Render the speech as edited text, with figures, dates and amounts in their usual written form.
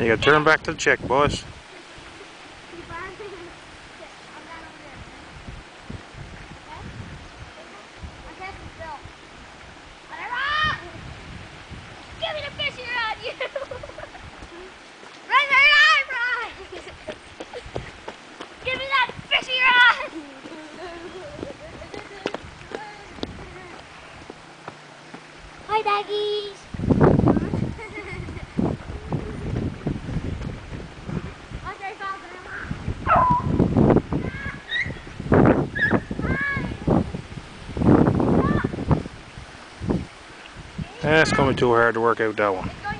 You gotta turn back to the check, boys. Give me the fishing rod, you! Run! Give me that fishing rod! Hi, doggies! Okay, Father. That's gonna be too hard to work out, that one.